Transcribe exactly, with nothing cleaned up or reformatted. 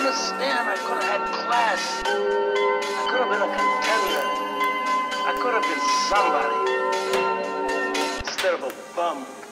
understand? I could have had class. I could have been a contender. I could have been somebody instead of a bum.